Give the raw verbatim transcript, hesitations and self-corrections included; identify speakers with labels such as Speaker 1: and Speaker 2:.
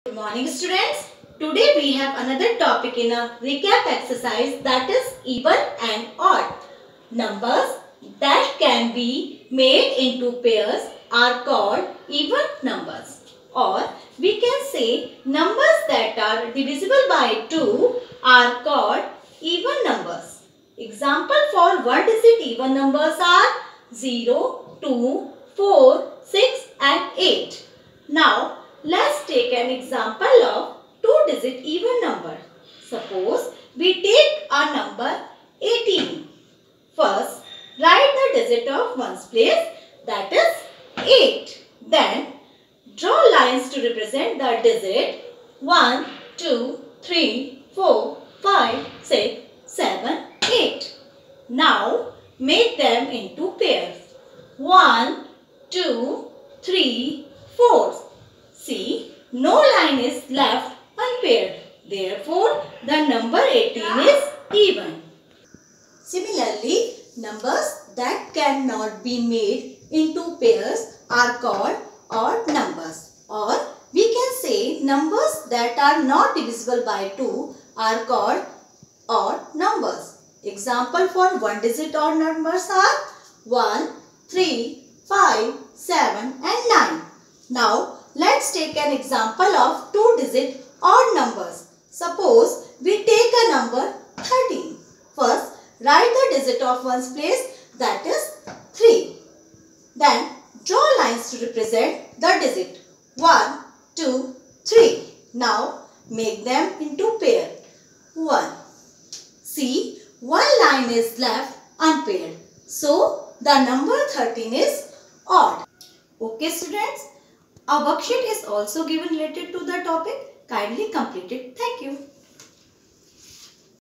Speaker 1: Good morning students. Today we have another topic in a recap exercise, that is even and odd. Numbers that can be made into pairs are called even numbers, or we can say numbers that are divisible by two are called even numbers. Example for one digit even numbers are zero, two, four, six and eight. Now let's take an example of two-digit even number. Suppose we take a number eighteen. First, write the digit of ones place, that is eight. Then, draw lines to represent the digit one, two, three, four, five, six, seven, eight. Now, make them into pairs. one, two, three, four. See, no line is left unpaired. Therefore, the number eighteen is even. Similarly, numbers that cannot be made into pairs are called odd numbers. Or we can say numbers that are not divisible by two are called odd numbers. Example for one digit odd numbers are one, three, five, seven and nine. Now, let's take an example of two-digit odd numbers. Suppose we take a number thirteen. First, write the digit of ones place, that is three. Then, draw lines to represent the digit one, two, three. Now, make them into pair. one. See, one line is left unpaired. So, the number thirteen is odd. Okay students, a worksheet is also given related to the topic. Kindly complete it. Thank you.